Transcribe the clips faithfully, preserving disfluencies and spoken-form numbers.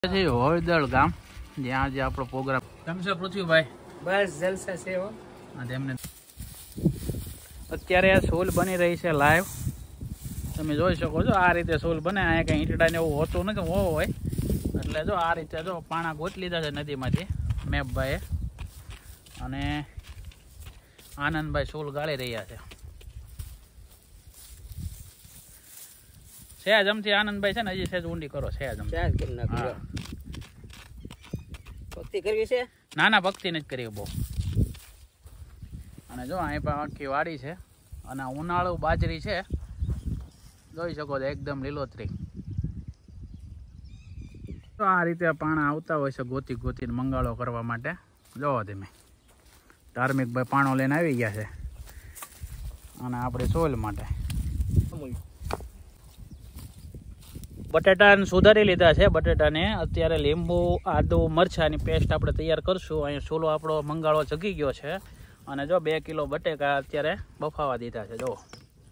હોળદળ ગામ જ્યાં આજે આપણો પ્રોગ્રામ કેમ છે પૃથ્વીભાઈ? બસ જલસા છે હો. તેમને અત્યારે આ સોલ બની રહી છે લાઈવ, તમે જોઈ શકો છો. આ રીતે સોલ બને. અહીંયા કંઈ ઈંટડા ને એવું હોતું નથી, હો હોય એટલે જો આ રીતે જો પાણા ગોત લીધા છે નદીમાંથી મેપભાઈએ, અને આનંદભાઈ સોલ ગાળી રહ્યા છે. સહેજ અમથી આનંદભાઈ છે ને હજી સહેજ ઊંડી કરો. સહેજ અમ ચાલ કરી નાખો. ભક્તિ કરવી છે? ના ના, ભક્તિ નથી કરી બહુ. અને જો અહીં પણ આખી વાડી છે, અને ઉનાળુ બાજરી છે, જોઈ શકો છો એકદમ લીલોતરી. તો આ રીતે પાણા આવતા હોય છે ગોતી ગોતીને મંગાળો કરવા માટે. જોવો તમે, ધાર્મિક ભાઈ પાણો લઈને આવી ગયા છે, અને આપણે સોલ માટે બટાટાને સુધારી લીધા છે. બટાટાને અત્યારે લીંબુ આદુ મરચાંની પેસ્ટ આપણે તૈયાર કરશું. અહીંયા સોલો આપણો મંગાળો જગી ગયો છે, અને જો બે કિલો બટેકા અત્યારે બફાવા દીધા છે. જો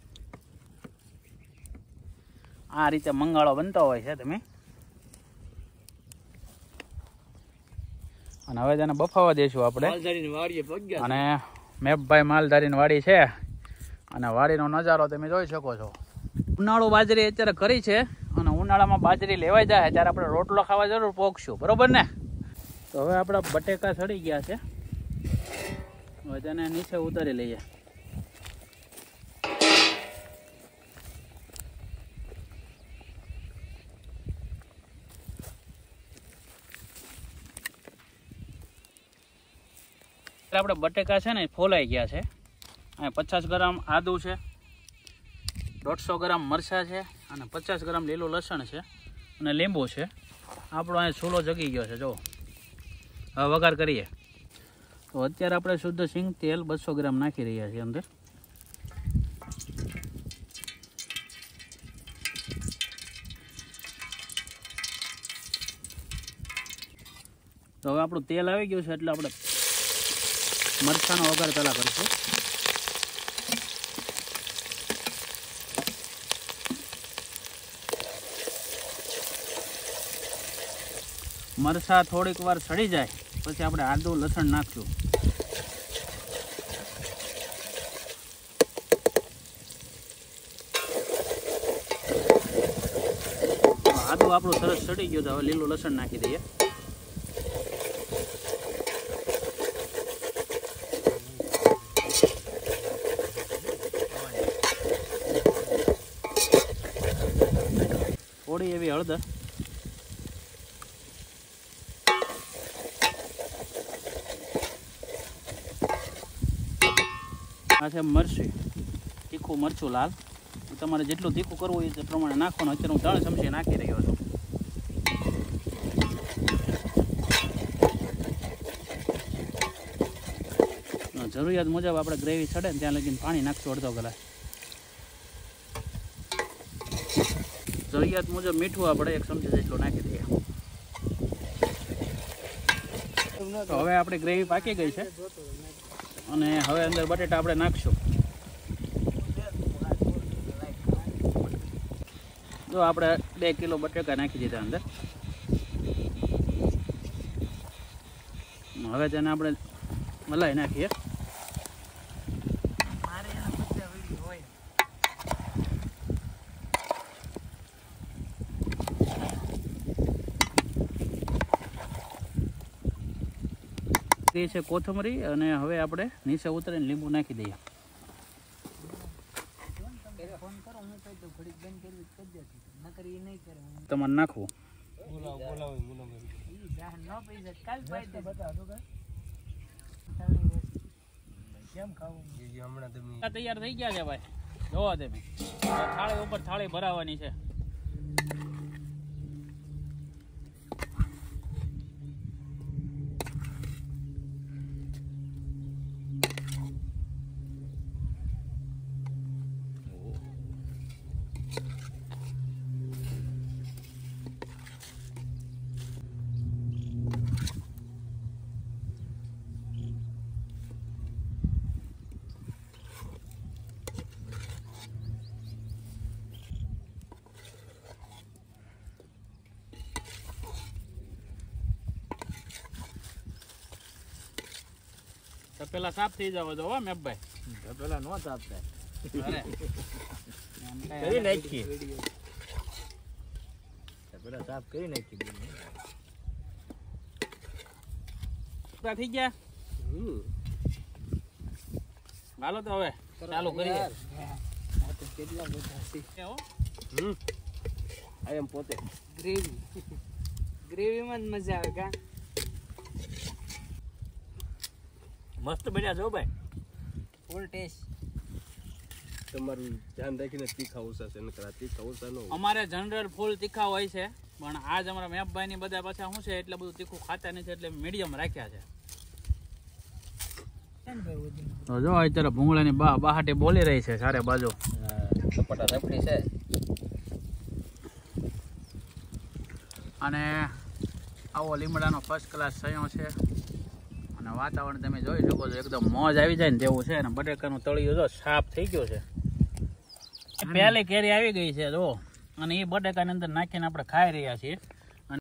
આ રીતે મંગાળો બનતો હોય છે તમે. અને હવે તેને બફાવા દઈશું આપણે. અને મેપભાઈ માલધારીની વાડી છે, અને વાડીનો નજારો તમે જોઈ શકો છો. ઉનાળુ બાજરી અત્યારે કરી છે, અને ઉનાળામાં બાજરી લેવાઈ જાય ત્યારે આપણે રોટલો ખાવા જરૂર પોગશું, બરોબર ને? તો હવે આપણા બટેકા સડી ગયા છે, હવે તેને નીચે ઉતારી લઈએ. આપણે બટેકા છે ને ફોલાઈ ગયા છે. અહીંયા પચાસ ગ્રામ આદુ છે, દોઢસો ગ્રામ મરચાં છે, અને પચાસ ગ્રામ લીલું લસણ છે, અને લીંબુ છે. આપણો અહીંયા છૂલો જગી ગયો છે. જો હવે વઘાર કરીએ. તો અત્યારે આપણે શુદ્ધ સિંગ તેલ બસો ગ્રામ નાખી રહ્યા છીએ અંદર. તો હવે આપણું તેલ આવી ગયું છે, એટલે આપણે મરચાંનો વઘાર પહેલાં કરીશું. મરચાં થોડીક વાર સડી જાય પછી આપણે આદુ લસણ નાખશું. આદુ આપણું સરસ સડી ગયું તો હવે લીલું લસણ નાખી દઈએ. થોડી એવી હળદર, આ છે મરચું, તીખું મરચું લાલ. તમારે જેટલું તીખું કરવું હોય તે પ્રમાણે નાખવાનું. અત્યારે હું ત્રણ ચમચી નાખી રહ્યો છું. જરૂરિયાત મુજબ આપણે ગ્રેવી ચડે ને ત્યાં લગીને પાણી નાખશું અડધો ગ્લાસ. જરૂરિયાત મુજબ મીઠું આપણે એક ચમચી જેટલું નાખી દઈએ. તો હવે આપણી ગ્રેવી પાકી ગઈ છે, અને હવે અંદર બટેટા આપણે નાખશું. જો આપણે બે કિલો બટેકા નાખી દીધા અંદર. હવે તેને આપણે મલાઈ નાખીએ. એ છે કોથમરી, અને હવે આપણે નીચે ઉતરીને લીંબુ નાખી દઈએ. તમારે નાખવું તૈયાર થઈ ગયા છે ભાઈ. જોવો તમે, થાળી ઉપર થાળી ભરાવાની છે. તો પેલા સાફ થઈ જાવ તો હો મેપભાઈ. પેલા નો સાફ થાય. અરે કરી નાખી. પેલા સાફ કરી નાખી. પૂરા થઈ ગયા. હમ. હાલો તો હવે ચાલુ કરીએ. કેટલા બધા છે. એ હો. હમ. આ એમ પોતે ગ્રેવી ગ્રેવીમાં જ મજા આવે કા. મસ્ત બન્યા છો ભાઈ. Full taste. તમારું ધ્યાન રાખીને તીખા ઓછા છે નકર આ તીખા ઓછા ન હોય. અમારે જનરલ ફૂલ તીખા હોય છે પણ આજ અમારા મેપભાઈ ની બધા પાછા શું છે એટલે બધું તીખું ખાતા નથી એટલે મીડિયમ રાખ્યા છે. તો જો અત્યારે ભૂંગળાની બા બહાટી બોલી રહી છે ચારે બાજુ. સપાટા રપડી છે. અને આવો લીમડાનો ફર્સ્ટ ક્લાસ સયો છે અને વાતાવરણ તમે જોઈ શકો છો એકદમ મોજ આવી જાય ને તેવું છે. અને બટેકાનું તળિયું જો સાફ થઈ ગયો છે. પહેલી કેરી આવી ગઈ છે જો અને એ બટેકાની અંદર નાખીને આપણે ખાઈ રહ્યા છીએ.